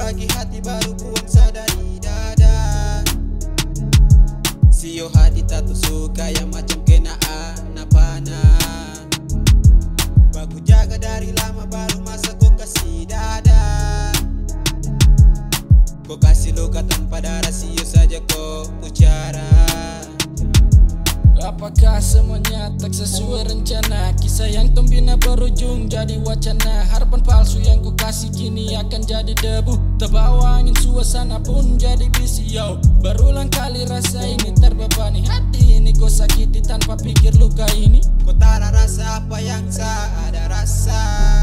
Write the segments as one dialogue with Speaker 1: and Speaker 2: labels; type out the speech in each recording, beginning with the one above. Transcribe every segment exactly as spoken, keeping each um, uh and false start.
Speaker 1: bagi hati baru buang sadari dada. Sio hati tak suka yang macam kena anak panah. Baku jaga dari lama baru masa kau kasih dada. Kau kasih luka tanpa darah, sio saja kau ucara.
Speaker 2: Apakah semuanya tak sesuai rencana? Kisah yang membina berujung jadi wacana. Harapan palsu yang kau kasih kini akan jadi debu. Terbawa angin suasana pun jadi bisi. Yo, berulang kali rasa ini terbebani. Hati ini kau sakiti tanpa pikir luka ini.
Speaker 1: Kau tak ada rasa apa yang tak ada rasa.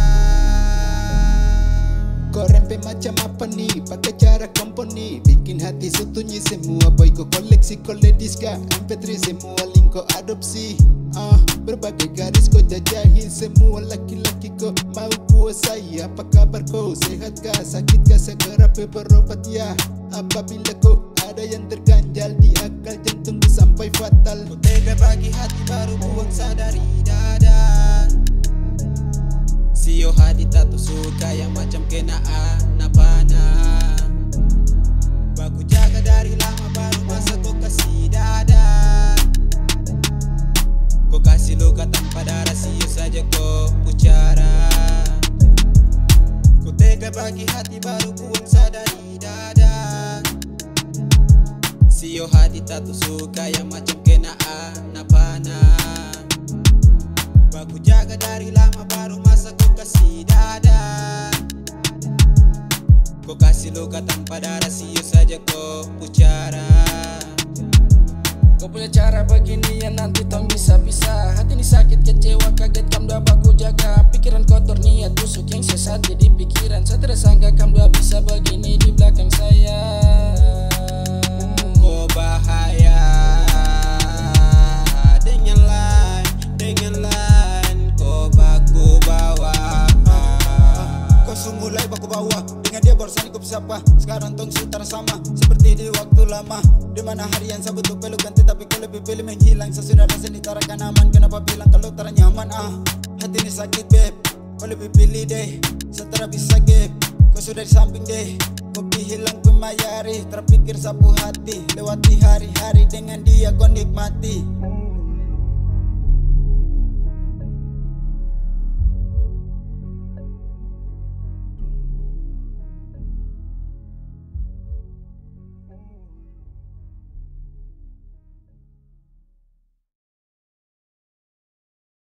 Speaker 3: Kau rempe macam apa nih, pakai cara komponi. Bikin hati sunyi semua boy kau koleksi, kau ladies ka M P tiga semua link kau adopsi. Ah, berbagai garis kau jajahi semua laki-laki kau mau kuasai. Apa kabar kau, sehat kah, sakit kah, segera berobat ya. Apabila kau ada yang terganjal di akal jantung sampai fatal.
Speaker 1: Kau tega bagi hati baru buang sadari dada. Sio hati tak suka yang macam kena anak panah. Baku jaga dari lama baru masa kau kasih dada. Kau kasih luka tanpa darah, sio saja kau ucara. Kau tega bagi hati baru buang sadari dada. Sio hati tak suka yang macam kena anak panah. Baku jaga dari lama baru masa kau kasih dada. Kau kasih luka tanpa darah, sio saja kau ucara.
Speaker 2: Kau punya cara begini yang nanti tong bisa-bisa. Hati ini sakit, kecewa, kaget, kam dua baku jaga. Pikiran kotor, niat busuk yang sesat jadi pikiran. Saya tidak sangka kam dua bisa begini di belakang saya.
Speaker 1: Kau bahaya dengan lain, dengan lain kau baku bawa.
Speaker 4: Kau sungguh lai baku bawa. Dengan dia barusan kau siapa. Sekarang tong sutar sama seperti di waktu lama. Dimana harian saya butuh pelukan tetapi kau lebih pilih menghilang. Saya sudah rasa ditarakan aman, kenapa bilang kalau tak nyaman ah. Hati ini sakit beb, kau lebih pilih deh. Setelah bisa gap, kau sudah di samping deh. Kopi hilang pun mayari, terpikir sapu hati. Lewati hari-hari dengan dia kau nikmati.